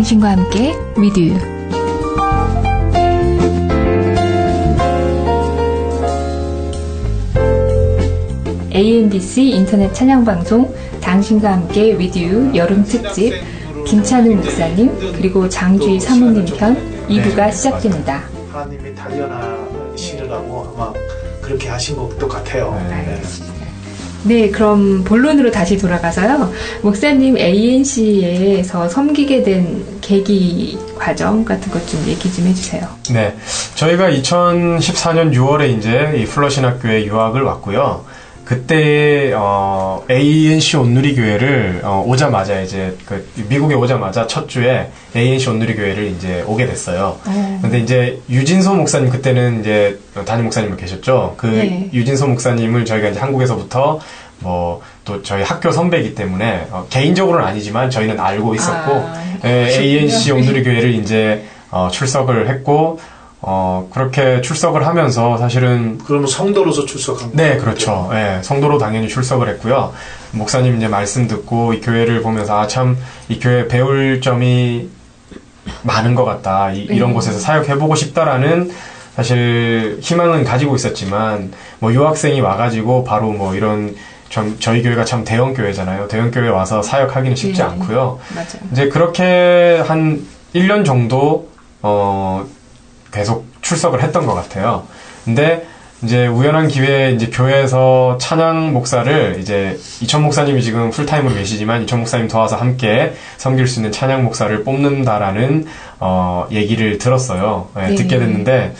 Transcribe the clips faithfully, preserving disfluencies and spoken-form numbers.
당신과 함께 with you. 에이엔비씨 인터넷 찬양방송 당신과 함께 with you 여름 특집 김찬웅 목사님 그리고 장주희 사모님 편 이 부가 네, 알겠습니다. 하나님이 단련하시느라고 아마 그렇게 하신 것도 같아요. 네. 네, 그럼 본론으로 다시 돌아가서요. 목사님 에이엔씨에서 섬기게 된 계기 과정 같은 것 좀 얘기 좀 해주세요. 네, 저희가 이천십사 년 유월에 이제 이 플러신학교에 유학을 왔고요. 그때 어, 에이엔씨 온누리교회를 어, 오자마자 이제 그 미국에 오자마자 첫 주에 에이엔씨 온누리교회를 이제 오게 됐어요. 오. 근데 이제 유진소 목사님 그때는 이제 담임 목사님을 계셨죠. 그 네. 유진소 목사님을 저희가 이제 한국에서부터 뭐 또 저희 학교 선배이기 때문에 어, 개인적으로는 아니지만 저희는 알고 있었고 아, 에, 에이엔씨 온누리교회를 이제 어, 출석을 했고. 어, 그렇게 출석을 하면서 사실은. 그러면 성도로서 출석한 거예요? 네, 그렇죠. 예, 네, 성도로 당연히 출석을 했고요. 목사님 이제 말씀 듣고 이 교회를 보면서 아, 참, 이 교회 배울 점이 많은 것 같다. 이, 이런 음. 곳에서 사역해보고 싶다라는 사실 희망은 가지고 있었지만, 뭐 유학생이 와가지고 바로 뭐 이런 좀 저희 교회가 참 대형 교회잖아요. 대형 교회 와서 사역하기는 쉽지 네. 않고요. 맞아요. 이제 그렇게 한 일 년 정도, 어, 계속 출석을 했던 것 같아요. 근데 이제 우연한 기회에 이제 교회에서 찬양 목사를 이제 이천 목사님이 지금 풀타임으로 계시지만 이천 목사님 도와서 함께 섬길 수 있는 찬양 목사를 뽑는다라는 어 얘기를 들었어요. 네, 네. 듣게 됐는데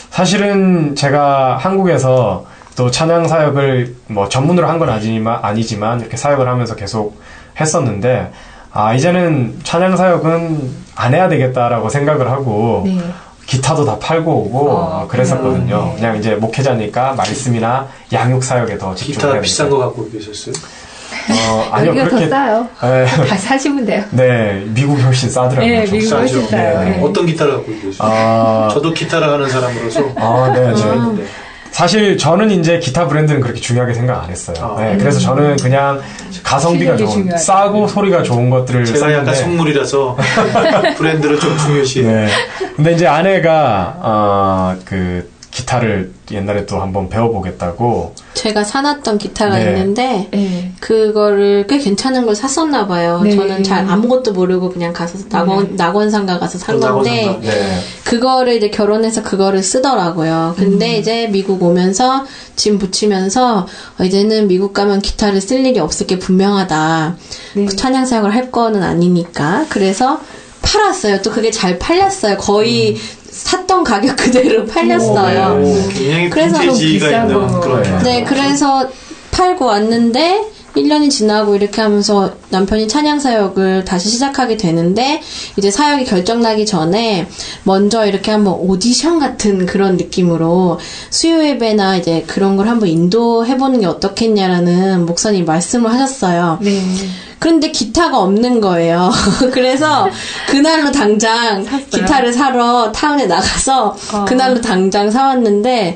사실은 제가 한국에서 또 찬양 사역을 뭐 전문으로 한 건 아니지만 아니지만 이렇게 사역을 하면서 계속 했었는데 아 이제는 찬양 사역은 안 해야 되겠다라고 생각을 하고. 네. 기타도 다 팔고 오고 어, 그랬었거든요. 네. 그냥 이제 목회자니까 말씀이나 양육 사역에 더 집중해야 기타 비싼 거 갖고 계셨어요? 어, 아니요, 여기가 그렇게 더 싸요. 네. 다 사시면 돼요. 네, 미국이 훨씬 싸더라고요. 네, 미국이 훨씬 싸요. 네. 네. 어떤 기타를 갖고 계세요? 아... 저도 기타를 하는 사람으로서. 아, 네, 아. 네. 사실 저는 이제 기타 브랜드는 그렇게 중요하게 생각 안 했어요. 아, 네, 음. 그래서 저는 그냥 가성비가 좋은, 중요하죠. 싸고 소리가 좋은 것들을 제가 썼는데. 약간 선물이라서 브랜드를 좀 중요시. 네. 근데 이제 아내가 어, 그 기타를 옛날에 또 한번 배워보겠다고. 제가 사놨던 기타가 네. 있는데 네. 그거를 꽤 괜찮은 걸 샀었나 봐요. 네. 저는 잘 아무것도 모르고 그냥 가서 낙원, 네. 낙원상가 가서 산 건데 네. 그거를 이제 결혼해서 그거를 쓰더라고요. 근데 음. 이제 미국 오면서 짐 붙이면서 어, 이제는 미국 가면 기타를 쓸 일이 없을 게 분명하다. 네. 찬양 사역을 할 거는 아니니까. 그래서 팔았어요. 또 그게 잘 팔렸어요. 거의 음. 샀던 가격 그대로 팔렸어요. 오, 네. 그래서 비싼 있는 그런. 네, 그래서 팔고 왔는데 일 년이 지나고 이렇게 하면서 남편이 찬양 사역을 다시 시작하게 되는데 이제 사역이 결정나기 전에 먼저 이렇게 한번 오디션 같은 그런 느낌으로 수요 예배나 이제 그런 걸 한번 인도해보는 게 어떻겠냐라는 목사님 말씀을 하셨어요. 네. 그런데 기타가 없는 거예요. 그래서 그날로 당장 샀어요? 기타를 사러 타운에 나가서 어. 그날로 당장 사왔는데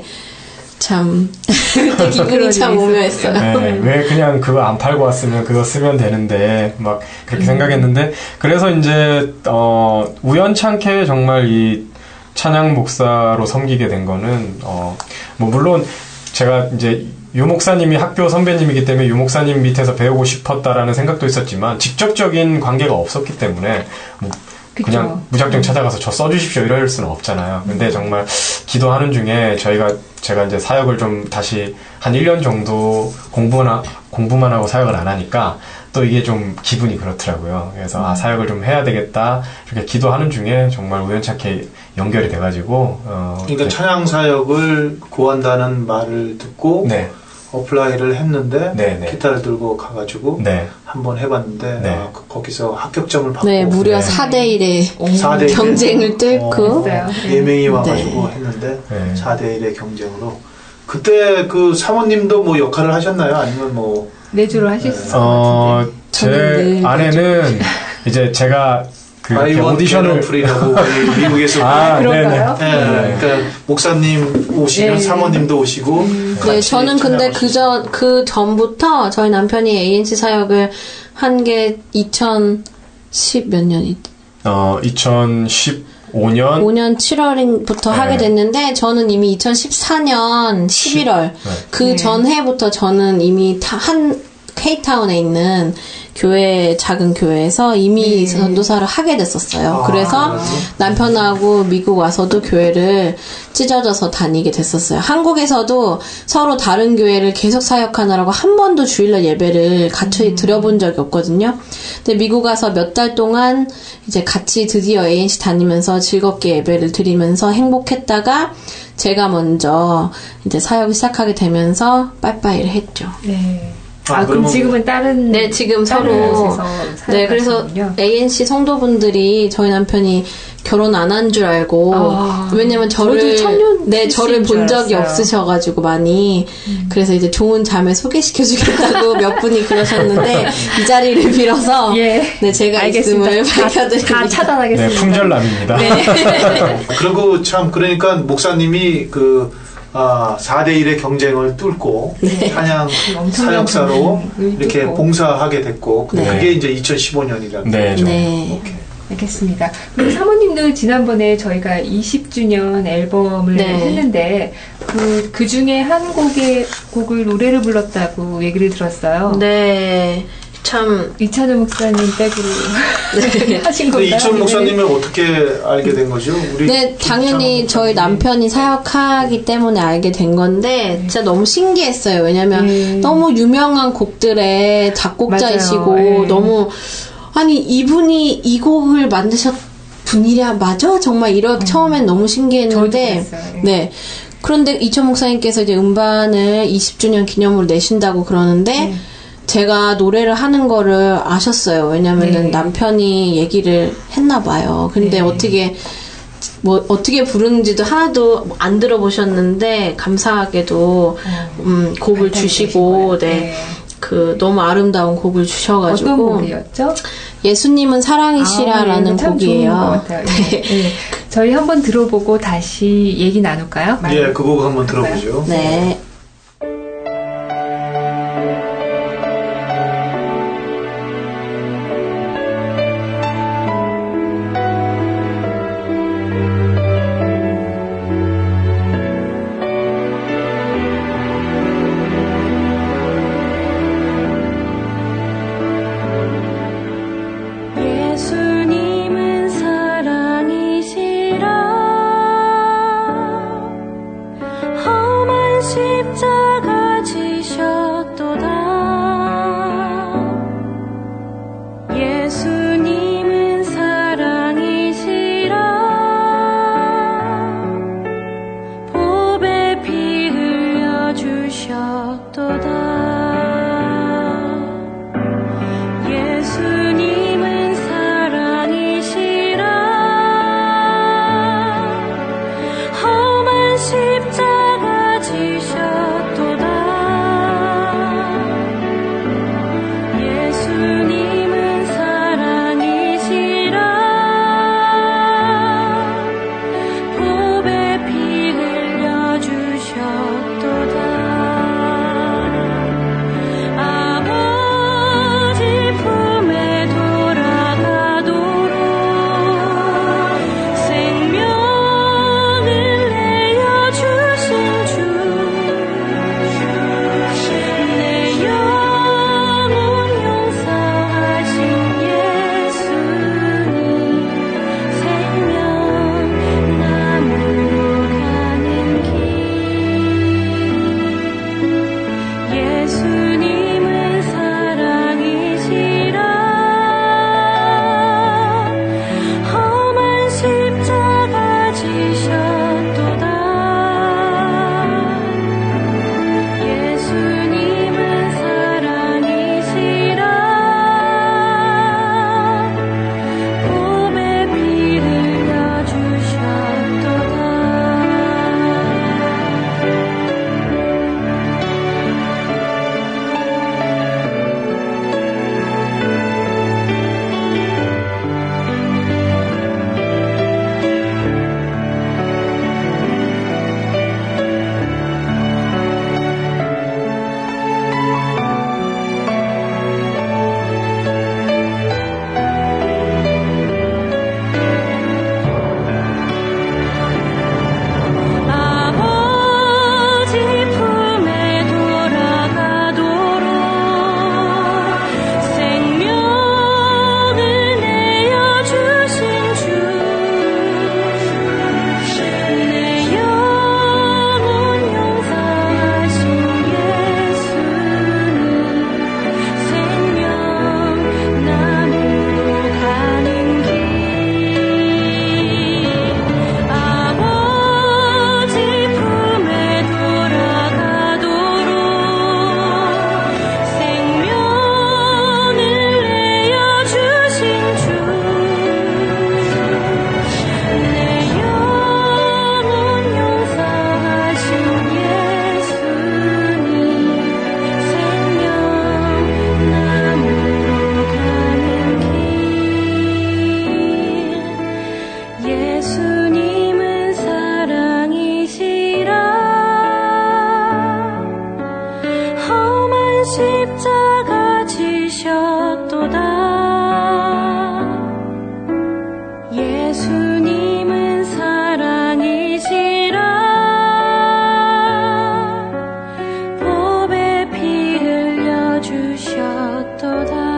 참 그때 기분이 참 오묘했어요. 네, 왜 그냥 그거 안 팔고 왔으면 그거 쓰면 되는데 막 그렇게 음. 생각했는데 그래서 이제 어, 우연찮게 정말 이 찬양 목사로 섬기게 된 거는 어, 뭐 물론 제가 이제 유 목사님이 학교 선배님이기 때문에 유 목사님 밑에서 배우고 싶었다라는 생각도 있었지만 직접적인 관계가 없었기 때문에 뭐 그냥 그쵸. 무작정 찾아가서 저 써주십시오 이럴 수는 없잖아요. 근데 정말 기도하는 중에 저희가 제가 이제 사역을 좀 다시 한 일 년 정도 공부나 공부만 하고 사역을 안 하니까 또 이게 좀 기분이 그렇더라고요. 그래서 아 사역을 좀 해야 되겠다 이렇게 기도하는 중에 정말 우연찮게 연결이 돼가지고 어, 그러니까 네. 찬양 사역을 구한다는 말을 듣고 네. 어플라이를 했는데 네네. 기타를 들고 가가지고 네. 한번 해봤는데 네. 아, 그, 거기서 합격점을 받고 네 무려 네. 사 대 일의 사 대 경쟁을 뚫고 어, 네 명이 와가지고 네. 했는데 네. 사 대 일의 경쟁으로 그때 그 사모님도 뭐 역할을 하셨나요? 아니면 뭐 내주로 하셨을 것 어, 같은데 제 아내는 이제 제가 그 오디션을 미국에서 아, 그런가요? 네, 네. 그러니까 목사님 오시면 네. 사모님도 오시고 음, 네, 저는 근데 그전 그 전부터 저희 남편이 에이엔씨 사역을 한 게 이천십 몇 년이 어, 이천십오 년 오 년 칠월부터 네. 하게 됐는데 저는 이미 이천십사 년 십일월 네. 그 네. 전해부터 저는 이미 다 한 케이타운에 있는 교회, 작은 교회에서 이미 네. 전도사를 하게 됐었어요. 아, 그래서 그래요? 남편하고 미국 와서도 교회를 찢어져서 다니게 됐었어요. 한국에서도 서로 다른 교회를 계속 사역하느라고 한 번도 주일날 예배를 같이 음. 드려본 적이 없거든요. 근데 미국 가서 몇 달 동안 이제 같이 드디어 에이엔씨 다니면서 즐겁게 예배를 드리면서 행복했다가 제가 먼저 이제 사역을 시작하게 되면서 빠이빠이를 했죠. 네. 아, 아, 그럼 그러면- 지금은 다른 네, 지금 다른 서로 곳에서 네, 그래서 살아가시는군요. 에이엔씨 성도분들이 저희 남편이 결혼 안 한 줄 알고 아, 왜냐면 저를 저도 청년 네 저를 출신인 본 줄 적이 알았어요. 없으셔가지고 많이 그래서 이제 좋은 자매 소개시켜주겠다고 몇 분이 그러셨는데 이 자리를 빌어서 예. 네 제가 알겠습니다. 있음을 다, 밝혀드립니다. 다 차단하겠습니다. 네, 풍절남입니다. 그리고 참 그러니까 목사님이 그 아, 사 대 일의 경쟁을 뚫고 찬양 엄청난 사역사로 경쟁을 이렇게 뚫고. 봉사하게 됐고 근데 네. 그게 이제 이천십오 년이라는 네, 거죠. 네. 알겠습니다. 그리고 사모님도 지난번에 저희가 이십 주년 앨범을 네. 했는데 그, 그 중에 한 곡의 곡을 노래를 불렀다고 얘기를 들었어요. 네. 참 이찬우 목사님 백으로 하신 근데 건가요? 이천 목사님은 어떻게 알게 된 거죠? 우리 네, 당연히 김창호 저희 목사님이. 남편이 사역하기 때문에 알게 된 건데 진짜 너무 신기했어요. 왜냐면 네. 너무 유명한 곡들의 작곡자이시고 맞아요. 네. 너무 아니 이분이 이 곡을 만드셨 분이랴 맞아? 정말 이렇게 처음엔 너무 저도 신기했는데 그랬어요. 예. 네. 그런데 이천 목사님께서 이제 음반을 이십 주년 기념으로 내신다고 그러는데 네. 제가 노래를 하는 거를 아셨어요. 왜냐면은 네. 남편이 얘기를 했나 봐요. 근데 네. 어떻게 뭐 어떻게 부르는지도 하나도 안 들어보셨는데 감사하게도 어, 음, 곡을 발달이 주시고 되신 거예요. 네. 그 너무 아름다운 곡을 주셔가지고 어떤 곡이었죠? 예수님은 아, 사랑이시라라는 네, 참 곡이에요. 좋은 것 같아요. 예. 예. 저희 한번 들어보고 다시 얘기 나눌까요? 예, 그 곡 한번 들어보죠. 네. 예수님은 사랑이시라 험한 시 예수님은 사랑이시라 보배 피 흘려 주셨도다.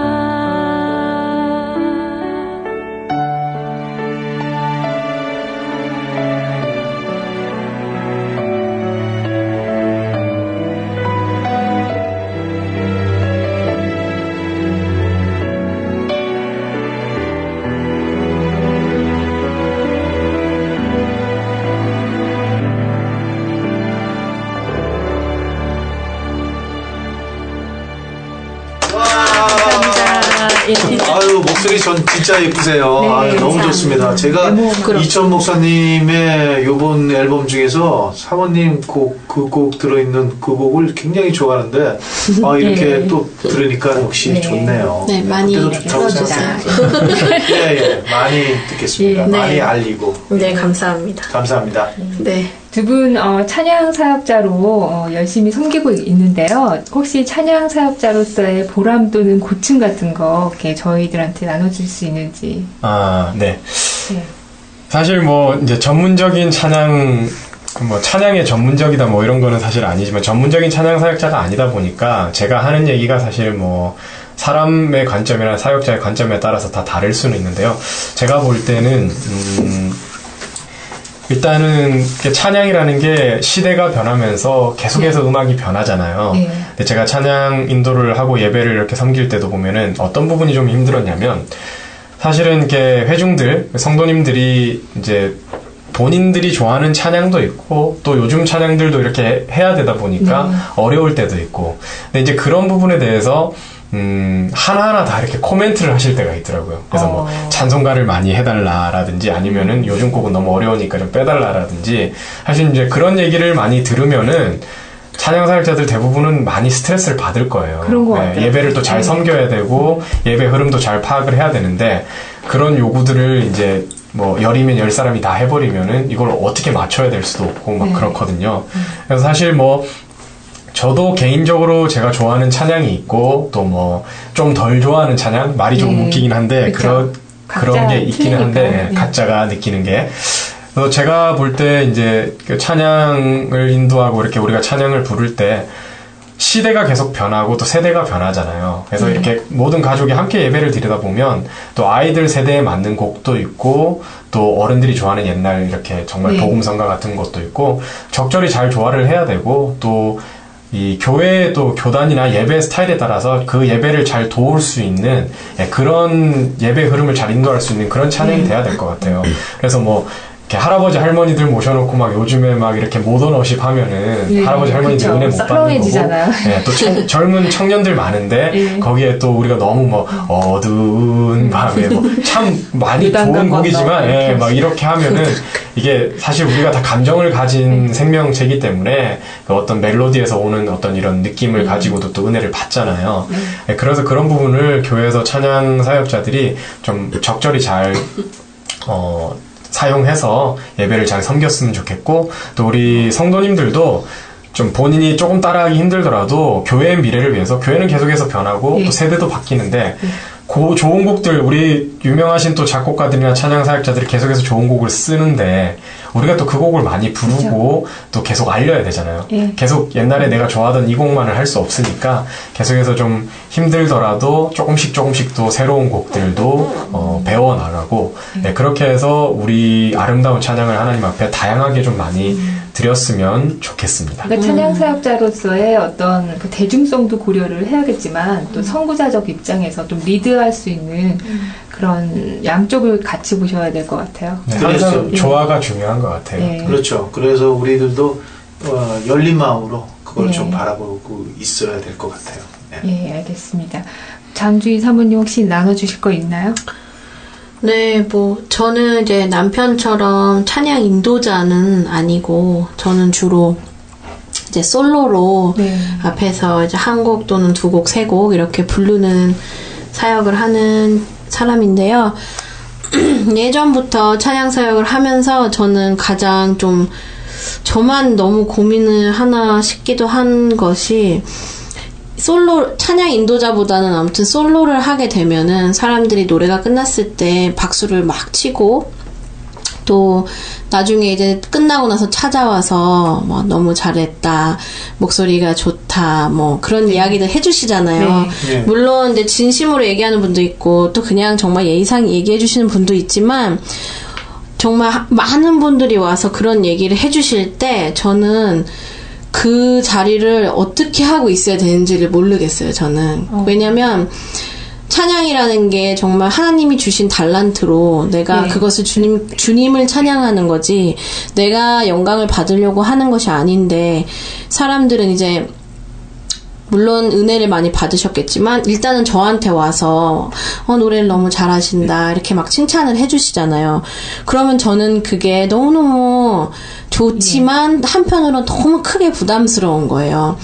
아유, 목소리 전 진짜 예쁘세요. 네, 아유, 너무 참. 좋습니다. 제가 네, 이천 목사님의 요번 앨범 중에서 사모님 곡, 그 곡 들어있는 그 곡을 굉장히 좋아하는데, 아, 이렇게 네. 또 들으니까 역시 네. 좋네요. 네, 많이 그때도 좋다고 들어주세요. 생각합니다. 예, 예. 많이 듣겠습니다. 예, 네. 많이 알리고. 네, 감사합니다. 감사합니다. 네. 두 분 어, 찬양 사역자로 어, 열심히 섬기고 있는데요. 혹시 찬양 사역자로서의 보람 또는 고충 같은 거 이렇게 저희들한테 나눠줄 수 있는지. 아, 네. 네. 사실 뭐 이제 전문적인 찬양 뭐 찬양에 전문적이다 뭐 이런 거는 사실 아니지만 전문적인 찬양 사역자가 아니다 보니까 제가 하는 얘기가 사실 뭐 사람의 관점이나 사역자의 관점에 따라서 다 다를 수는 있는데요. 제가 볼 때는 음 일단은 찬양이라는 게 시대가 변하면서 계속해서 네. 음악이 변하잖아요. 네. 근데 제가 찬양 인도를 하고 예배를 이렇게 섬길 때도 보면은 어떤 부분이 좀 힘들었냐면 사실은 이렇게 회중들, 성도님들이 이제 본인들이 좋아하는 찬양도 있고 또 요즘 찬양들도 이렇게 해야 되다 보니까 네. 어려울 때도 있고 근데 이제 그런 부분에 대해서 음, 하나하나 다 이렇게 코멘트를 하실 때가 있더라고요. 그래서 어. 뭐, 찬송가를 많이 해달라라든지 아니면은 요즘 곡은 너무 어려우니까 좀 빼달라라든지 사실 이제 그런 얘기를 많이 들으면은 찬양사역자들 대부분은 많이 스트레스를 받을 거예요. 그런 것 같아요. 예배를 또 잘 네. 섬겨야 되고 예배 흐름도 잘 파악을 해야 되는데 그런 요구들을 이제 뭐 열이면 열 사람이 다 해버리면은 이걸 어떻게 맞춰야 될 수도 없고 막 네. 그렇거든요. 그래서 사실 뭐 저도 개인적으로 제가 좋아하는 찬양이 있고 또 뭐 좀 덜 좋아하는 찬양 말이 좀 네. 웃기긴 한데 그쵸. 그런 그런 게 있기는 한데 틀리니까. 네. 각자가 느끼는 게 그래서 제가 볼 때 이제 그 찬양을 인도하고 이렇게 우리가 찬양을 부를 때 시대가 계속 변하고 또 세대가 변하잖아요. 그래서 네. 이렇게 모든 가족이 함께 예배를 드리다 보면 또 아이들 세대에 맞는 곡도 있고 또 어른들이 좋아하는 옛날 이렇게 정말 네. 복음성가 같은 것도 있고 적절히 잘 조화를 해야 되고 또 이 교회의 또 교단이나 예배 스타일에 따라서 그 예배를 잘 도울 수 있는 예, 그런 예배 흐름을 잘 인도할 수 있는 그런 찬양이 돼야 될 것 같아요. 그래서 뭐 이렇게 할아버지 할머니들 모셔놓고 막 요즘에 막 이렇게 모던워십 하면은 네, 할아버지 할머니들 그쵸. 은혜 못 받는 거고 썰렁해지잖아요. 예, 또 청- 젊은 청년들 많은데 네. 거기에 또 우리가 너무 뭐 어두운 밤에 뭐 참 많이 유단감 좋은 곡이지만 건너 예, 이렇게 막 이렇게 하면은 이게 사실 우리가 다 감정을 가진 생명체이기 때문에 그 어떤 멜로디에서 오는 어떤 이런 느낌을 가지고도 또 은혜를 받잖아요. 예, 그래서 그런 부분을 교회에서 찬양 사역자들이 좀 적절히 잘 어, 사용해서 예배를 잘 섬겼으면 좋겠고 또 우리 성도님들도 좀 본인이 조금 따라하기 힘들더라도 교회의 미래를 위해서 교회는 계속해서 변하고 예. 또 세대도 바뀌는데 고 좋은 곡들 우리 유명하신 또 작곡가들이나 찬양 사역자들이 계속해서 좋은 곡을 쓰는데 우리가 또 그 곡을 많이 부르고 또 계속 알려야 되잖아요. 예. 계속 옛날에 내가 좋아하던 이 곡만을 할 수 없으니까 계속해서 좀 힘들더라도 조금씩 조금씩 또 새로운 곡들도 어, 배워나가고 네, 그렇게 해서 우리 아름다운 찬양을 하나님 앞에 다양하게 좀 많이 드렸으면 좋겠습니다. 그러니까 찬양 사역자로서의 어떤 그 대중성도 고려를 해야겠지만 또 선구자적 입장에서 좀 리드할 수 있는 그런 양쪽을 같이 보셔야 될 것 같아요. 네, 그렇죠. 항상 예. 조화가 중요한 것 같아요. 예. 그렇죠. 그래서 우리들도 어, 열린 마음으로 그걸 네. 좀 바라보고 있어야 될 것 같아요. 네. 예, 알겠습니다. 장주희 사모님 혹시 나눠주실 거 있나요? 네, 뭐 저는 이제 남편처럼 찬양 인도자는 아니고 저는 주로 이제 솔로로 네. 앞에서 이제 한 곡 또는 두 곡, 세 곡 이렇게 부르는 사역을 하는 사람인데요. 예전부터 찬양 사역을 하면서 저는 가장 좀 저만 너무 고민을 하나 싶기도 한 것이 솔로 찬양 인도자보다는 아무튼 솔로를 하게 되면은 사람들이 노래가 끝났을 때 박수를 막 치고 또 나중에 이제 끝나고 나서 찾아와서 뭐 너무 잘했다, 목소리가 좋다, 뭐 그런 네. 이야기들 해주시잖아요. 네. 네. 물론 이제 진심으로 얘기하는 분도 있고 또 그냥 정말 예의상 얘기해 주시는 분도 있지만 정말 많은 분들이 와서 그런 얘기를 해주실 때 저는 그 자리를 어떻게 하고 있어야 되는지를 모르겠어요. 저는 어. 왜냐면 찬양이라는 게 정말 하나님이 주신 달란트로 내가 네. 그것을 주님, 주님을 찬양하는 거지 내가 영광을 받으려고 하는 것이 아닌데 사람들은 이제 물론 은혜를 많이 받으셨겠지만 일단은 저한테 와서 어, 노래를 너무 잘하신다 이렇게 막 칭찬을 해주시잖아요. 그러면 저는 그게 너무너무 좋지만 한편으로는 너무 크게 부담스러운 거예요.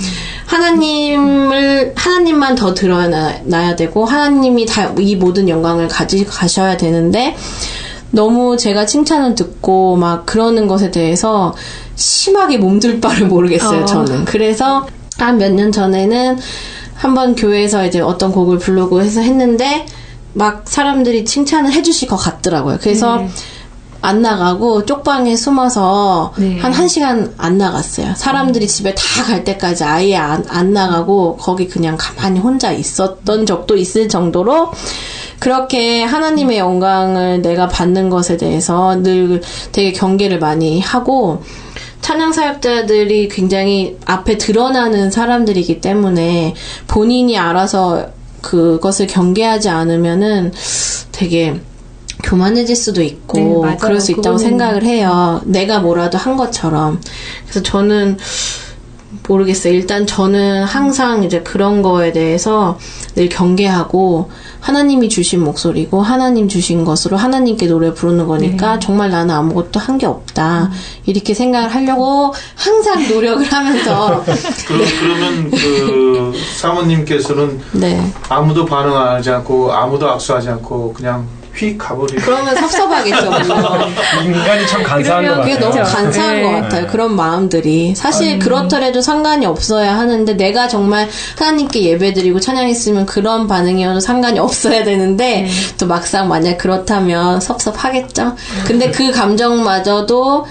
하나님을 하나님만 더 드러나야 되고 하나님이 다 이 모든 영광을 가져가셔야 되는데 너무 제가 칭찬을 듣고 막 그러는 것에 대해서 심하게 몸둘 바를 모르겠어요. 어. 저는 그래서 한 몇 년 전에는 한번 교회에서 이제 어떤 곡을 부르고 해서 했는데 막 사람들이 칭찬을 해주실 것 같더라고요. 그래서 네. 안 나가고 쪽방에 숨어서 네. 한 한 시간 안 나갔어요. 사람들이 음. 집에 다 갈 때까지 아예 안, 안 나가고 거기 그냥 가만히 혼자 있었던 적도 있을 정도로 그렇게 하나님의 영광을 내가 받는 것에 대해서 늘 되게 경계를 많이 하고 찬양 사역자들이 굉장히 앞에 드러나는 사람들이기 때문에 본인이 알아서 그것을 경계하지 않으면은 되게 교만해질 수도 있고 네, 그럴 수 있다고 생각을 해요. 내가 뭐라도 한 것처럼. 그래서 저는 모르겠어요. 일단 저는 항상 이제 그런 거에 대해서 늘 경계하고 하나님이 주신 목소리고 하나님 주신 것으로 하나님께 노래 부르는 거니까 네. 정말 나는 아무것도 한 게 없다. 음. 이렇게 생각을 하려고 항상 노력을 하면서 그, 네. 그러면 그 사모님께서는 네. 아무도 반응하지 않고 아무도 악수하지 않고 그냥 휙 가버리고 그러면 섭섭하겠죠. 인간이 참 간사한 것 같아요. 그게 너무 간사한 네. 것 같아요. 그런 마음들이 사실 음. 그렇더라도 상관이 없어야 하는데 내가 정말 하나님께 예배드리고 찬양했으면 그런 반응이어도 상관이 없어야 되는데 음. 또 막상 만약 그렇다면 섭섭하겠죠. 근데 그 감정마저도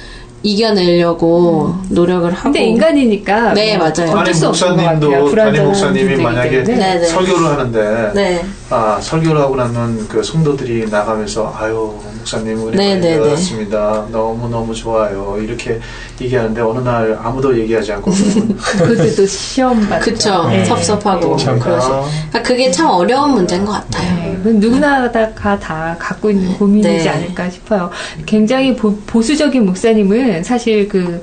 이겨내려고 음. 노력을 하고. 근데 인간이니까. 네, 뭐 맞아요. 담임 목사님도, 담임 목사님이 만약에 네네. 설교를 하는데, 네. 아, 설교를 하고 나면 그 성도들이 나가면서, 아유, 목사님, 은혜 많이 받았습니다. 너무너무 좋아요. 이렇게 얘기하는데, 어느 날 아무도 얘기하지 않고. 그것도 또 시험 받죠. 그쵸. 네. 섭섭하고. 참, 그러니까 그게 참 어려운 문제인 것 같아요. 네. 누구나 다, 다 갖고 있는 고민이지 네. 않을까 싶어요. 굉장히 보, 보수적인 목사님은 사실 그,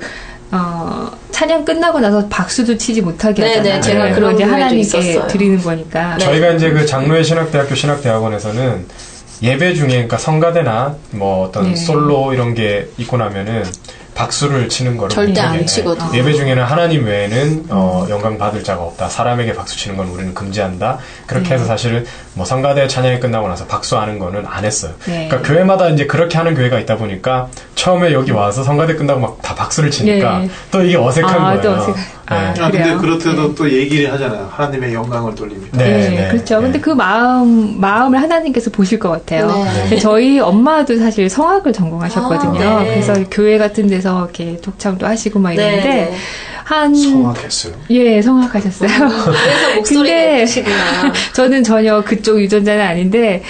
어, 찬양 끝나고 나서 박수도 치지 못하게 하잖아요. 네네, 제가 네. 그런 이제 하나님께 드리는 거니까. 네. 저희가 이제 그 장로회 신학대학교 신학대학원에서는 예배 중에, 그러니까 성가대나 뭐 어떤 네. 솔로 이런 게 있고 나면은 박수를 치는 거를 절대 안 치거든요. 예배 중에는 하나님 외에는 어, 영광 받을 자가 없다. 사람에게 박수 치는 건 우리는 금지한다. 그렇게 네. 해서 사실은 뭐 성가대 찬양이 끝나고 나서 박수하는 거는 안 했어요. 네. 그러니까 교회마다 이제 그렇게 하는 교회가 있다 보니까 처음에 여기 와서 성가대 끝나고 막 다 박수를 치니까 네. 또 이게 어색한 아, 거예요. 또 어색. 아, 네. 아 근데 그렇대도 네. 또 얘기를 하잖아요. 하나님의 영광을 돌립니다. 네, 네, 네. 그렇죠. 네. 근데 그 마음 마음을 하나님께서 보실 것 같아요. 네. 저희 엄마도 사실 성악을 전공하셨거든요. 아, 네. 그래서 교회 같은 데서 이렇게 독창도 하시고 막 이랬는데 네. 한 성악했어요. 예, 성악하셨어요. 그래서 목소리가 예쁘시구나. 저는 전혀 그쪽 유전자는 아닌데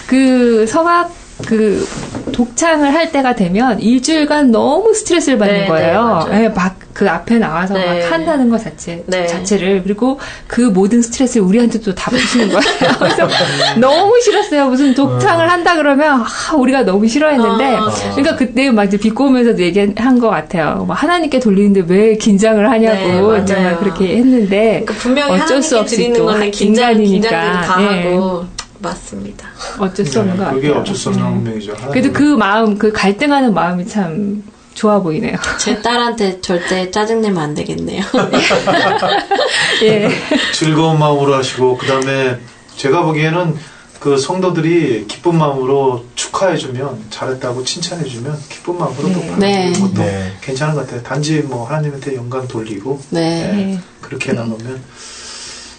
그 성악 그 독창을 할 때가 되면 일주일간 너무 스트레스를 받는 네, 거예요. 네, 막 그 앞에 나와서 네. 막 한다는 것 자체 네. 자체를 그리고 그 모든 스트레스를 우리한테도 다 푸시는 거예요. 그래서 너무 싫었어요. 무슨 독창을 한다 그러면 아, 우리가 너무 싫어했는데 아, 그러니까 그때 막 이제 비꼬면서도 얘기한 것 같아요. 막 하나님께 돌리는데 왜 긴장을 하냐고 네, 정말 그렇게 했는데 그러니까 분명히 어쩔 수 없이 드리는 또 거는 긴장, 인간이니까 다 네. 하고. 맞습니다. 어쩔 수 없는 것 같아요. 그게 어쩔 수 없는 운명이죠. 그래도 그 마음, 그 갈등하는 마음이 참 좋아 보이네요. 제 딸한테 절대 짜증내면 안 되겠네요. 예. 즐거운 마음으로 하시고 그 다음에 제가 보기에는 그 성도들이 기쁜 마음으로 축하해주면 잘했다고 칭찬해주면 기쁜 마음으로 네. 또 받는 네. 것도 네. 괜찮은 것 같아요. 단지 뭐 하나님한테 영광 돌리고 네. 네. 그렇게 나누면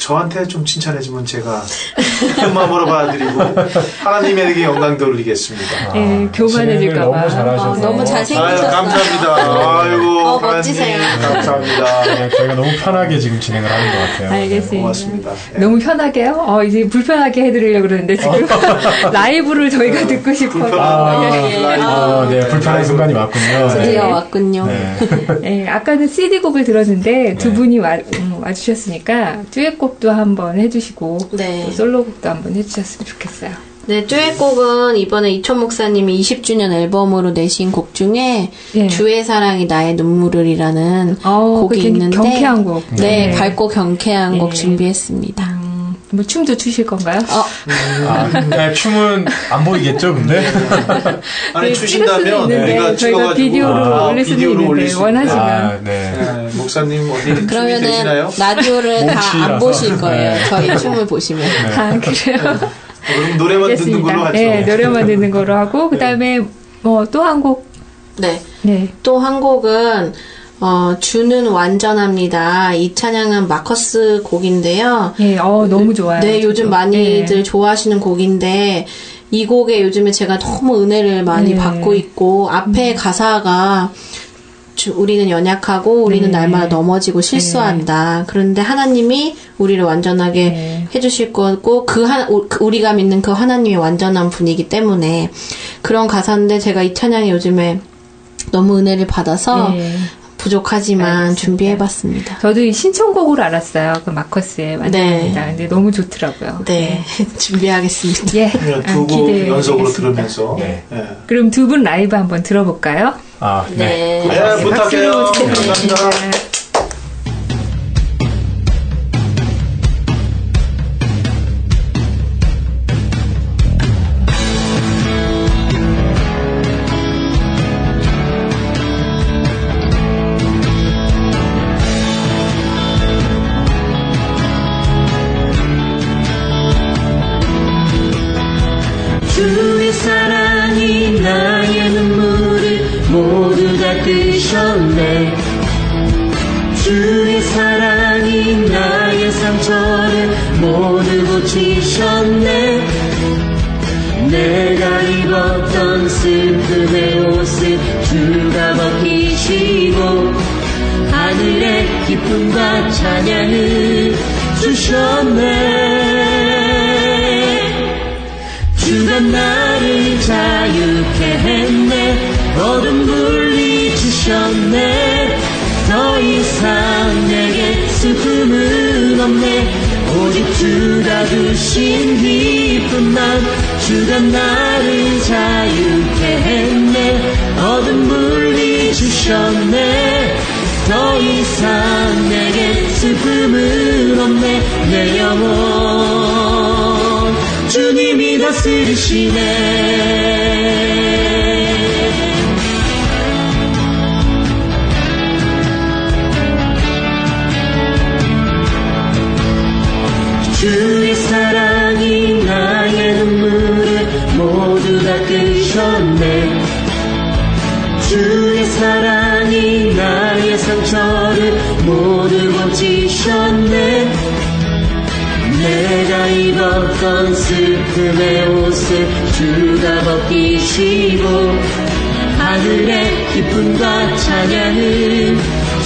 저한테 좀 칭찬해주면 제가 큰 마음으로 받아들이고 하나님에게 영광 돌리겠습니다. 네, 아, 교만해질까봐. 너무 잘하셔서. 어, 너무 잘생기셨어요. 아유, 감사합니다. 아이고, 어, 멋지세요. 감사합니다. 네, 저희가 너무 편하게 지금 진행을 하는 것 같아요. 알겠습니다. 네, 고맙습니다. 네. 너무 편하게요? 어, 이제 불편하게 해드리려고 그러는데 지금 라이브를 저희가 어, 듣고 싶어서. 아, 예. 아, 네, 불편한 순간이 왔군요. 드디어 네. 왔군요. 네. 네, 아까는 씨디곡을 들었는데 두 네. 분이 와, 음, 와주셨으니까 듀엣곡도 한번 해주시고 네. 또 솔로곡도 한번 해주셨으면 좋겠어요. 네, 듀엣곡은 이번에 이천 목사님이 이십 주년 앨범으로 내신 곡 중에 예. 주의 사랑이 나의 눈물을이라는 어, 곡이 그 있는데 경쾌한 곡. 네, 네. 밝고 경쾌한 예. 곡 준비했습니다. 음, 뭐 춤도 추실 건가요? 어, 아, 네, 춤은 안 보이겠죠, 근데? 아니, 네, 추신다면 찍을 수도 있는데 우리가 저희가 찍어가지고 비디오로 아, 올릴 수도 비디오로 올릴 있는데 수 원하시면. 아, 네. 네, 목사님 어디 준비 그러면은 되시나요? 라디오를 다 안 몸치라서. 보실 거예요. 네. 저희 춤을 보시면. 아, 그래요? 그럼 노래만 듣는 걸로 하죠. 네, 노래만 듣는 거로 하고, 그 다음에 뭐 또 한 곡. 네. 네. 또 한 곡은 어, 주는 완전합니다. 이 찬양은 마커스 곡인데요. 예, 어, 너무 좋아요. 네, 저도. 요즘 많이들 네. 좋아하시는 곡인데 이 곡에 요즘에 제가 너무 은혜를 많이 네. 받고 있고 앞에 음. 가사가 주, 우리는 연약하고 우리는 네. 날마다 넘어지고 실수한다. 그런데 하나님이 우리를 완전하게 네. 해주실 거고 그 한, 우리가 믿는 그 하나님의 완전한 분이기 때문에 그런 가사인데 제가 이 찬양이 요즘에 너무 은혜를 받아서 네. 부족하지만 알겠습니다. 준비해봤습니다. 저도 이 신청곡으로 알았어요. 그 마커스의 완전합니다. 근데 너무 좋더라고요. 네, 준비하겠습니다. 예. 두 아, 곡 기대해 연속으로 보겠습니다. 들으면서 네. 네. 그럼 두 분 라이브 한번 들어볼까요? 아, 네. 네. 네, 박수로 부탁해요. 부탁드립니다. 감사합니다. 주의 사랑이 나의 눈물을 모두 다 끄셨네. 주의 사랑이 나의 상처를 모두 고치셨네. 내가 입었던 슬픔의 옷을 주가 벗기시고 하늘의 기쁨과 찬양을 주셨네. 주가 나를 자유케 했네. 어둠 물리치셨네. 더 이상 내게 슬픔은 없네. 오직 주가 주신 기쁨만. 주가 나를 자유케 했네. 어둠 물리치셨네. 더 이상 내게 슬픔은 없네. 내 영혼 주님이 다스리시네. 주의 사랑이 나의 눈물을 모두 다 끄셨네. 주의 사랑이 나의 상처를 모두 고치셨네. 내가 입었던 슬픔의 옷을 주가 벗기시고 하늘의 기쁨과 찬양을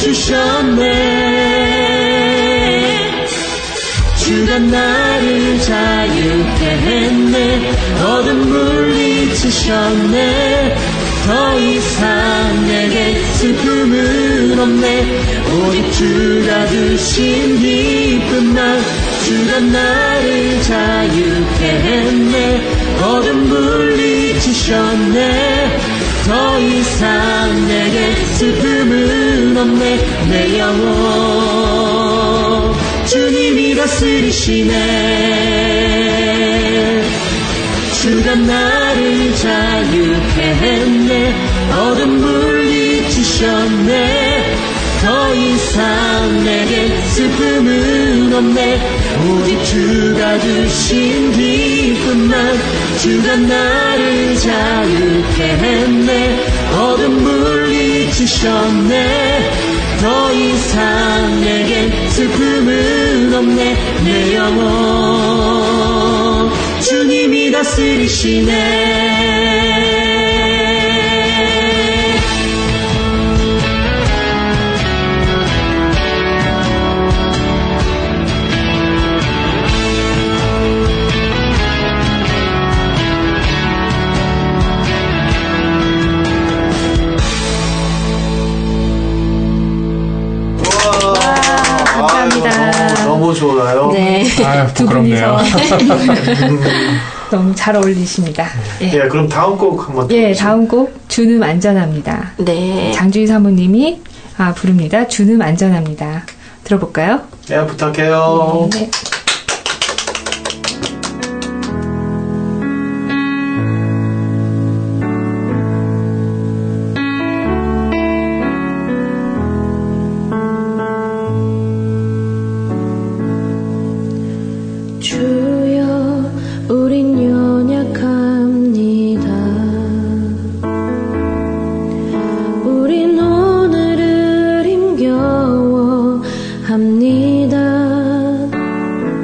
주셨네. 주가 나를 자유케 했네. 어둠 물리치셨네. 더 이상 내게 슬픔은 없네. 오직 주가 주신 기쁨만. 주가 나를 자유케 했네. 어둠 물리치셨네. 더 이상 내게 슬픔은 없네. 내 영혼 주님이 다스리시네. 주가 나를 자유케 했네. 어둠 물리치셨네. 더 이상 내게 슬픔은 없네. 오직 주가 주신 기쁨만. 주가 나를 자유케 했네. 어둠 물리치셨네. 더 이상 내게 슬픔은 없네 내 영혼 주님이 다스리시네 너무 좋아요. 네. 아유, 두 분이서 너무 잘 어울리십니다. 예. 예, 그럼 다음 곡 한번 예, 다음 곡 주는 안전합니다. 네. 장주희 사모님이 아, 부릅니다. 주는 안전합니다. 들어볼까요? 예, 부탁해요. 네. 합니다.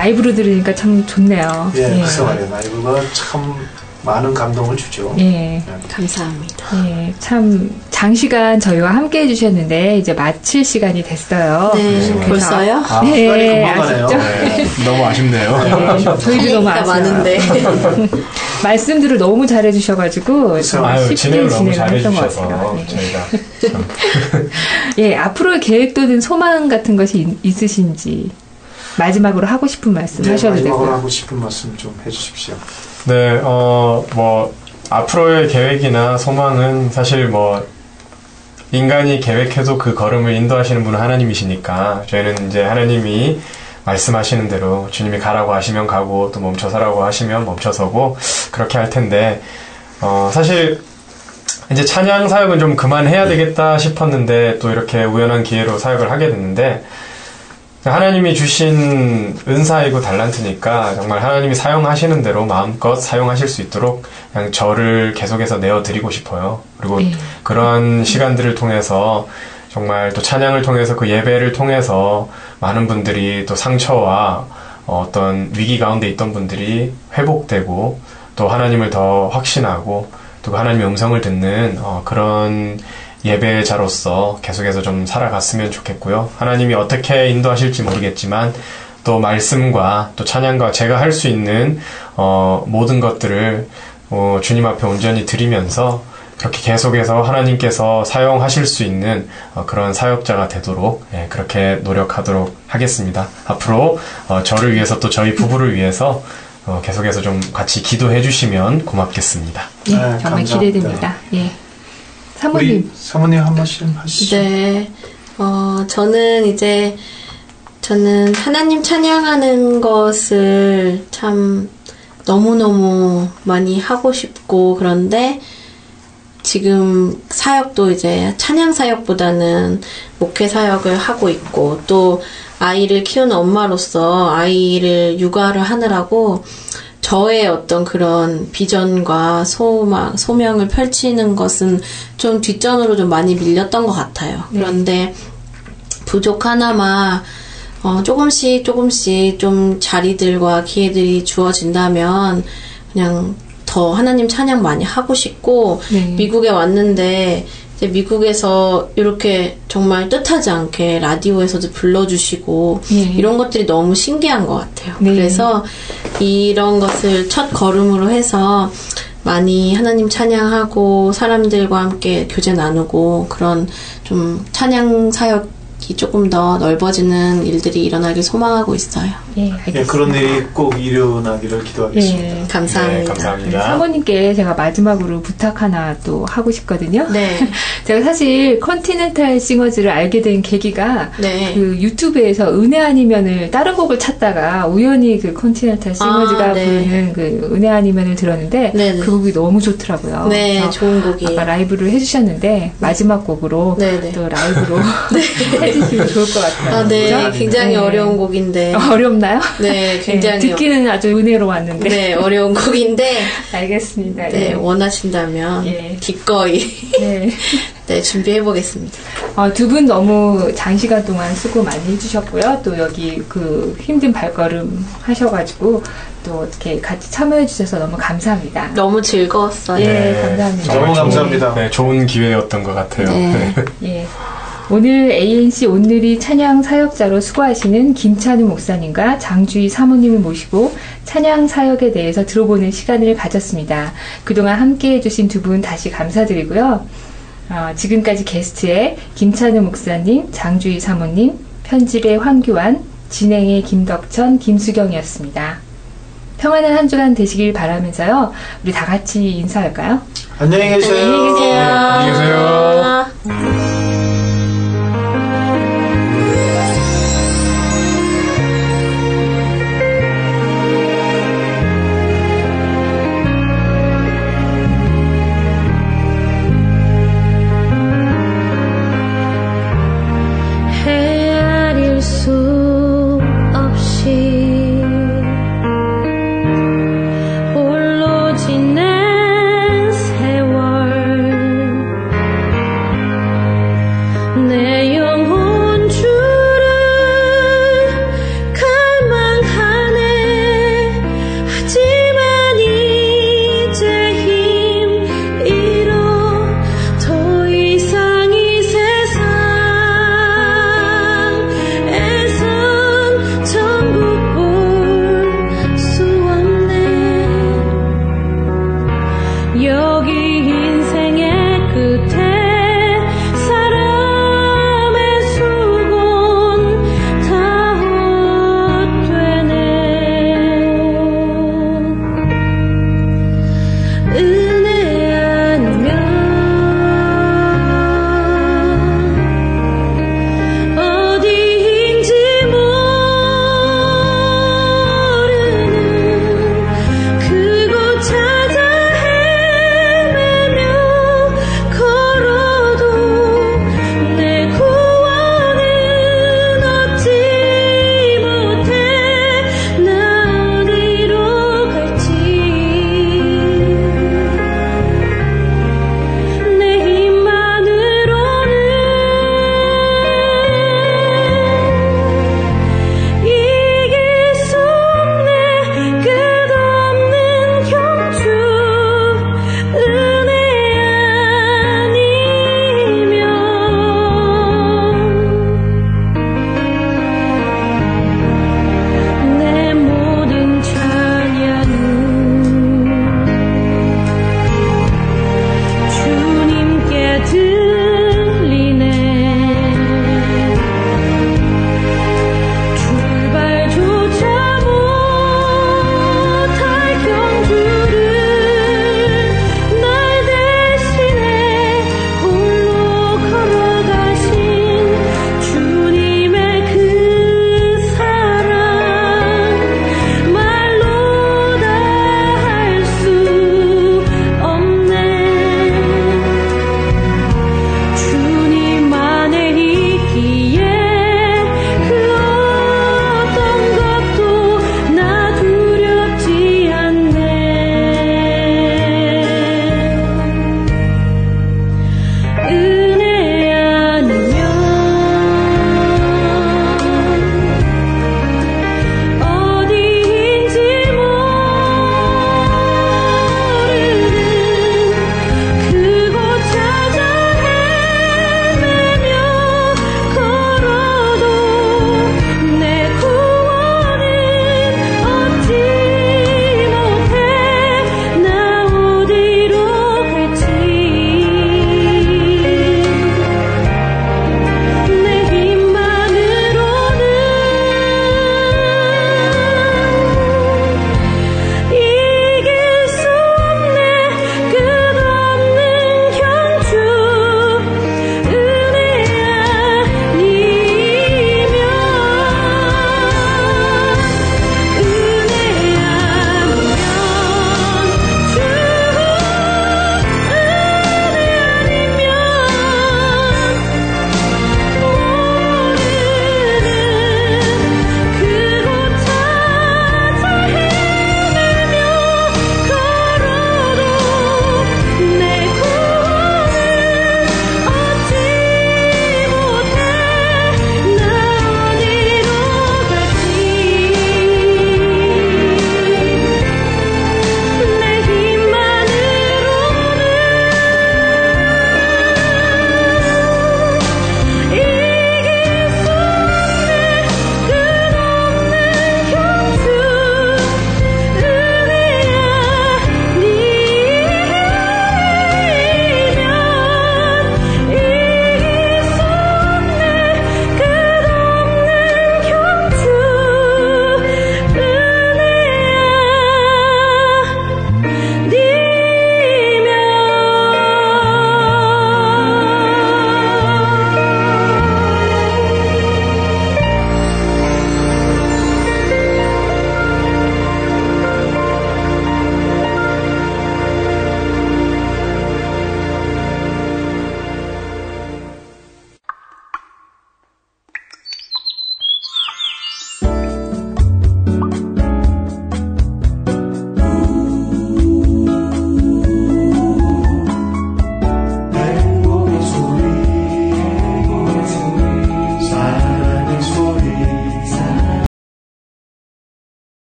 라이브로 들으니까 참 좋네요. 예, 그래서 말이에요. 라이브가 참 많은 감동을 주죠. 예. 네. 감사합니다. 예, 참 장시간 저희와 함께 해주셨는데 이제 마칠 시간이 됐어요. 네, 벌써요? 아, 네, 아쉽죠? 네, 너무 아쉽네요. 네, 저희도 너무 아쉬워요. 많은데. 말씀들을 너무 잘해주셔가지고 아유, 쉽게 진행을 너무 진행했던 것 잘해주셔서 같아요. 네. 저희가 참. 예, 앞으로의 계획 또는 소망 같은 것이 있, 있으신지 마지막으로 하고 싶은 말씀 네, 하셔도 마지막으로 되고요. 하고 싶은 말씀 좀 해주십시오. 네, 어, 뭐, 앞으로의 계획이나 소망은 사실 뭐, 인간이 계획해도 그 걸음을 인도하시는 분은 하나님이시니까, 저희는 이제 하나님이 말씀하시는 대로 주님이 가라고 하시면 가고, 또 멈춰서라고 하시면 멈춰서고, 그렇게 할 텐데, 어, 사실, 이제 찬양 사역은 좀 그만해야 되겠다 싶었는데, 또 이렇게 우연한 기회로 사역을 하게 됐는데, 하나님이 주신 은사이고 달란트니까 정말 하나님이 사용하시는 대로 마음껏 사용하실 수 있도록 그냥 저를 계속해서 내어드리고 싶어요. 그리고 네. 그런 시간들을 통해서 정말 또 찬양을 통해서 그 예배를 통해서 많은 분들이 또 상처와 어떤 위기 가운데 있던 분들이 회복되고 또 하나님을 더 확신하고 또 하나님의 음성을 듣는 어, 그런 예배자로서 계속해서 좀 살아갔으면 좋겠고요. 하나님이 어떻게 인도하실지 모르겠지만 또 말씀과 또 찬양과 제가 할 수 있는 어, 모든 것들을 어, 주님 앞에 온전히 드리면서 그렇게 계속해서 하나님께서 사용하실 수 있는 어, 그런 사역자가 되도록 예, 그렇게 노력하도록 하겠습니다. 앞으로 어, 저를 위해서 또 저희 부부를 위해서 어, 계속해서 좀 같이 기도해 주시면 고맙겠습니다. 예, 네, 정말 감사합니다. 기대됩니다. 예. 사모님. 사모님 한 말씀 하시죠. 네. 어, 저는 이제, 저는 하나님 찬양하는 것을 참 너무너무 많이 하고 싶고, 그런데 지금 사역도 이제 찬양 사역보다는 목회 사역을 하고 있고, 또 아이를 키우는 엄마로서 아이를 육아를 하느라고 저의 어떤 그런 비전과 소망, 소명을 펼치는 것은 좀 뒷전으로 좀 많이 밀렸던 것 같아요. 네. 그런데 부족하나마 어, 조금씩 조금씩 좀 자리들과 기회들이 주어진다면 그냥 더 하나님 찬양 많이 하고 싶고 네. 미국에 왔는데 이제 미국에서 이렇게 정말 뜻하지 않게 라디오에서도 불러주시고 네. 이런 것들이 너무 신기한 것 같아요. 네. 그래서 이런 것을 첫 걸음으로 해서 많이 하나님 찬양하고 사람들과 함께 교제 나누고 그런 좀 찬양 사역이 조금 더 넓어지는 일들이 일어나길 소망하고 있어요. 예, 예, 그런 일이 꼭 일어나기를 기도하겠습니다. 예, 감사합니다. 네, 감사합니다. 사모님께 제가 마지막으로 부탁 하나 또 하고 싶거든요. 네. 제가 사실 컨티넨탈 싱어즈를 알게 된 계기가 네. 그 유튜브에서 은혜 아니면을 다른 곡을 찾다가 우연히 그 컨티넨탈 싱어즈가 아, 네. 부르는 그 은혜 아니면을 들었는데 네네. 그 곡이 너무 좋더라고요. 네, 좋은 곡이. 아까 라이브를 해주셨는데 마지막 곡으로 네네. 또 라이브로 네. 해주시면 좋을 것 같아요. 아, 네, 그렇죠? 굉장히 네. 어려운 곡인데. 어렵나요? 네, 굉장히. 네, 듣기는 아주 은혜로웠는데. 네, 어려운 곡인데. 알겠습니다. 네, 예. 원하신다면. 예. 기꺼이. 네. 네, 준비해보겠습니다. 어, 두 분 너무 장시간 동안 수고 많이 해주셨고요. 또 여기 그 힘든 발걸음 하셔가지고 또 이렇게 같이 참여해주셔서 너무 감사합니다. 너무 즐거웠어요. 예, 네, 감사합니다. 너무 감사합니다. 네, 좋은 기회였던 것 같아요. 네. 예. 오늘 에이엔씨 온누리 찬양 사역자로 수고하시는 김찬우 목사님과 장주희 사모님을 모시고 찬양 사역에 대해서 들어보는 시간을 가졌습니다. 그동안 함께 해주신 두 분 다시 감사드리고요. 어, 지금까지 게스트의 김찬우 목사님, 장주희 사모님, 편집의 황규환, 진행의 김덕천, 김수경이었습니다. 평안한 한 주간 되시길 바라면서요. 우리 다 같이 인사할까요? 안녕히 계세요. 안녕히 계세요. 네, 안녕히 계세요.